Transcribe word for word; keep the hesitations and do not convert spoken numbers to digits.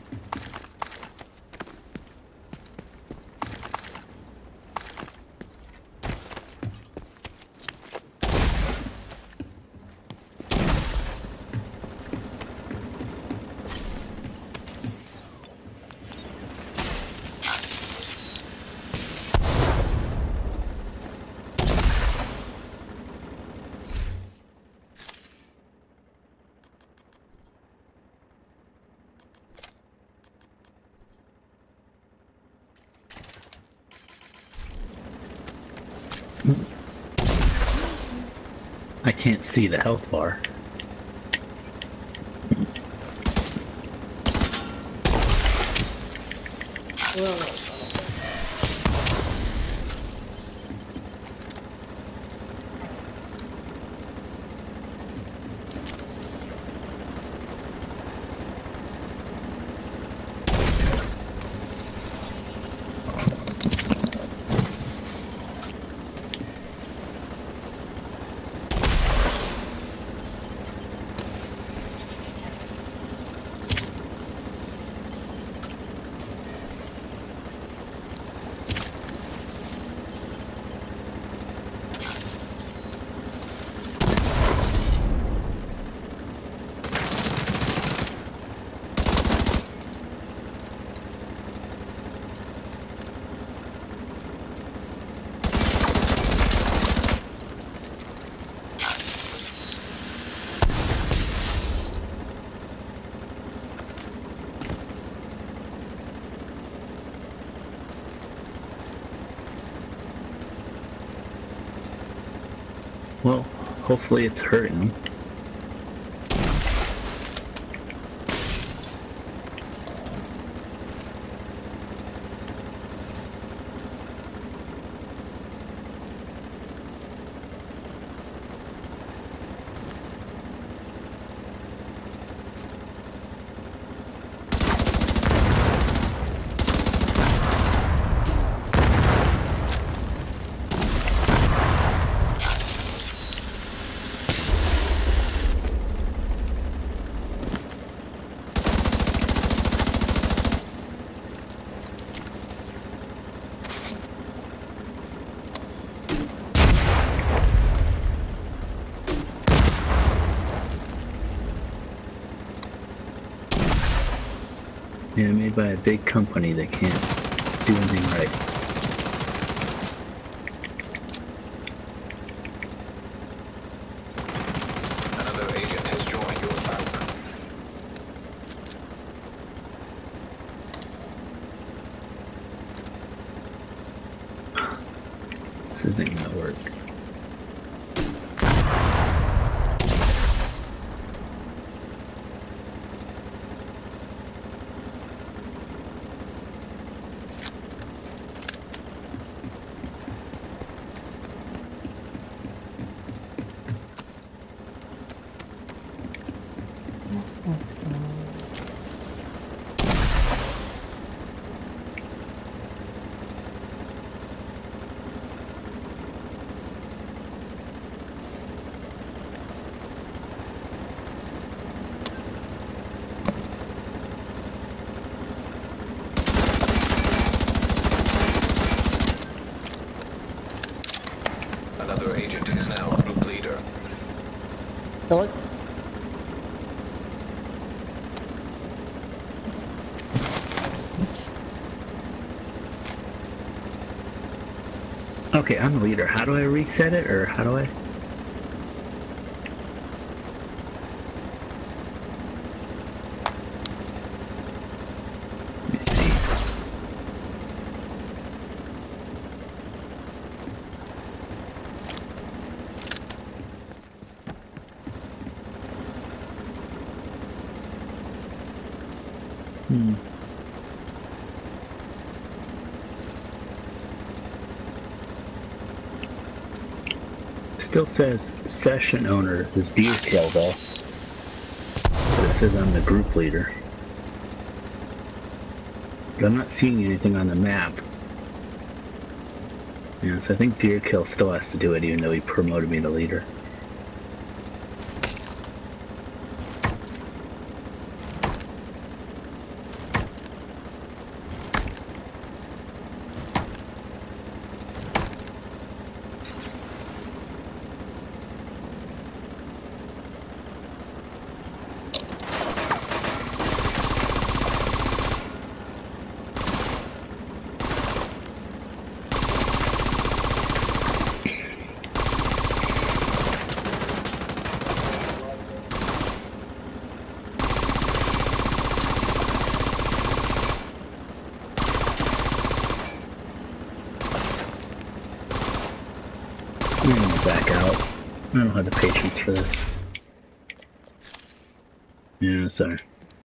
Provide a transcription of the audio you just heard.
I can't see the health bar. Well, Well, hopefully it's hurting. Yeah, made by a big company that can't do anything right. Another agent has joined your partner. This isn't gonna work. Another agent is now group leader. Hello? Okay, I'm the leader. How do I reset it, or how do I? Let me see. Hmm. Still says session owner is Deerkill though. But it says I'm the group leader. But I'm not seeing anything on the map. Yeah, so I think Deerkill still has to do it even though he promoted me to leader. back out. I don't have the patience for this. Yeah, sorry.